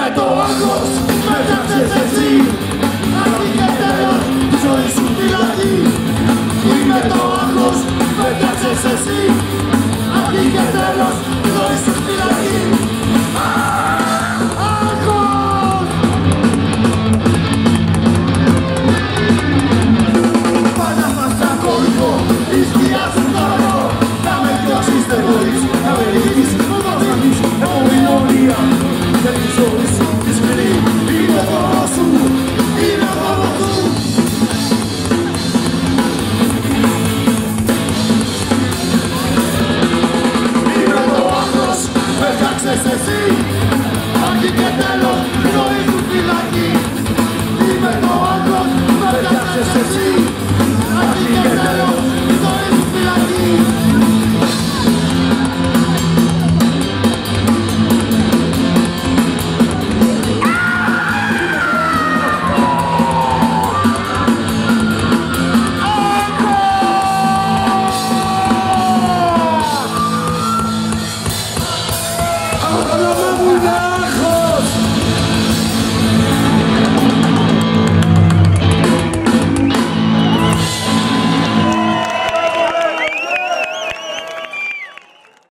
Είμαι το άγχος, πέταξες εσύ. Αρχή και τέλος, τη ζωή σου φυλακή. Είμαι το άγχος, πέταξες εσύ. Αρχή και τέλος, τη ζωή σου φυλακή. Άγχος! Πάντα θα σ' ακολουθώ, η σκιά σου θαρώ. Να με διώξεις, δεν μπορείς, να με ρίχνεις, να με ρίχνεις. Εγώ είμαι ορία, για τη ζωή σου τη σκληρή. Είναι ο δρόμος σου, είναι ο δρόμος σου. Είμαι το άγχος, πέταξες εσύ. Αρχή και τέλος,